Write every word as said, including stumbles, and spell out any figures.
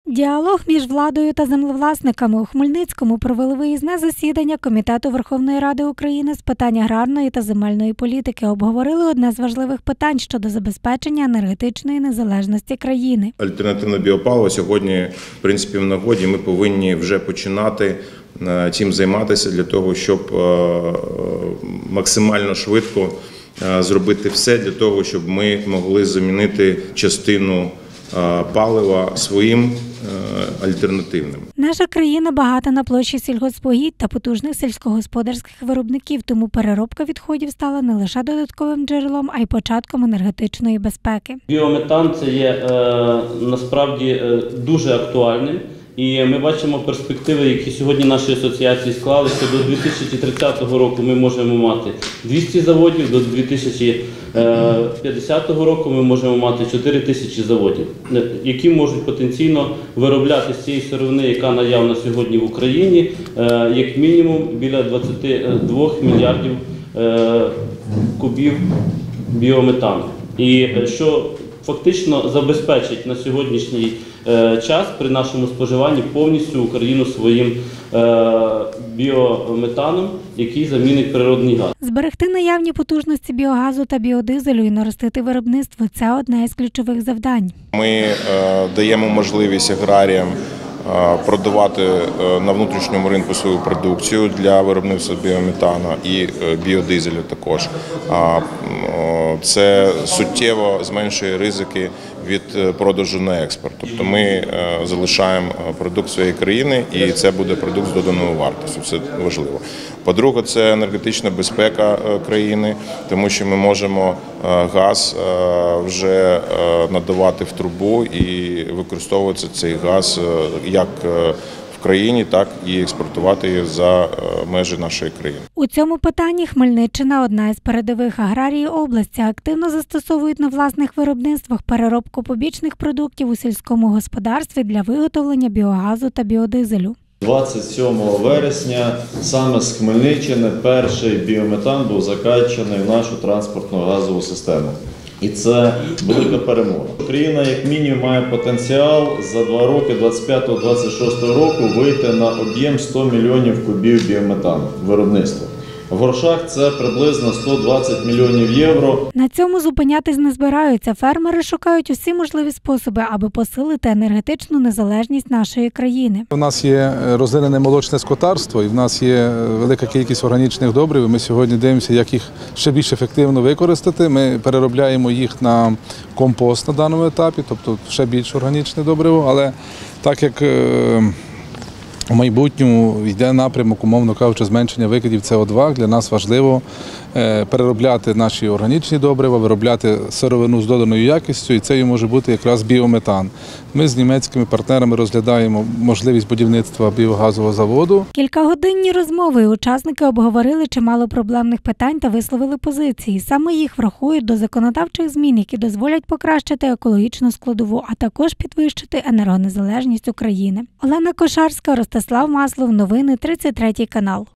Діалог між владою та землевласниками у Хмельницькому провели виїзне засідання Комітету Верховної Ради України з питань аграрної та земельної політики. Обговорили одне з важливих питань щодо забезпечення енергетичної незалежності країни. Альтернативне біопаливо сьогодні, в принципі, в нагоді. Ми повинні вже починати цим займатися для того, щоб максимально швидко зробити все для того, щоб ми могли замінити частину палива своїм альтернативним. Наша країна багата на площі сільгоспугідь та потужних сільськогосподарських виробників, тому переробка відходів стала не лише додатковим джерелом, а й початком енергетичної безпеки. Біометан – це є е, насправді е, дуже актуальним. І ми бачимо перспективи, які сьогодні наші асоціації склалися. До дві тисячі тридцятого року ми можемо мати двісті заводів, до дві тисячі п'ятдесятого року ми можемо мати чотири тисячі заводів, які можуть потенційно виробляти з цієї сировини, яка наявна сьогодні в Україні, як мінімум біля двадцяти двох мільярдів кубів біометану. І що фактично забезпечить на сьогоднішній час при нашому споживанні повністю Україну своїм біометаном, який замінить природний газ. Зберегти наявні потужності біогазу та біодизелю і наростити виробництво – це одне із ключових завдань. Ми даємо можливість аграріям продавати на внутрішньому ринку свою продукцію для виробництва біометану і біодизелю також. Це суттєво зменшує ризики від продажу на експорт. Тобто ми залишаємо продукт своєї країни і це буде продукт з доданою вартістю. Це важливо. По-друге, це енергетична безпека країни, тому що ми можемо газ вже надавати в трубу і використовувати цей газ як в країні, так і експортувати за межі нашої країни. У цьому питанні Хмельниччина – одна із передових. Аграрії області активно застосовують на власних виробництвах переробку побічних продуктів у сільському господарстві для виготовлення біогазу та біодизелю. двадцять сьомого вересня саме з Хмельниччини перший біометан був закачаний в нашу транспортну газову систему. І це велика перемога. Україна, як мінімум, має потенціал за два роки, двадцять п'ятого - двадцять шостого року, вийти на об'єм сто мільйонів кубів біометану виробництва. В грошах це приблизно сто двадцять мільйонів євро. На цьому зупинятись не збираються. Фермери шукають усі можливі способи, аби посилити енергетичну незалежність нашої країни. У нас є розвинене молочне скотарство і в нас є велика кількість органічних добрив. Ми сьогодні дивимося, як їх ще більш ефективно використати. Ми переробляємо їх на компост на даному етапі, тобто ще більш органічне добриво, але так як у майбутньому йде напрямок, умовно кажучи, зменшення викидів С О два. Для нас важливо переробляти наші органічні добрива, виробляти сировину з доданою якістю, і це може бути якраз біометан. Ми з німецькими партнерами розглядаємо можливість будівництва біогазового заводу. Кількагодинні розмови учасники обговорили чимало проблемних питань та висловили позиції. Саме їх врахують до законодавчих змін, які дозволять покращити екологічну складову, а також підвищити енергонезалежність України. Олена Кошарська, Ростислав Маслов. Новини тридцять третій канал.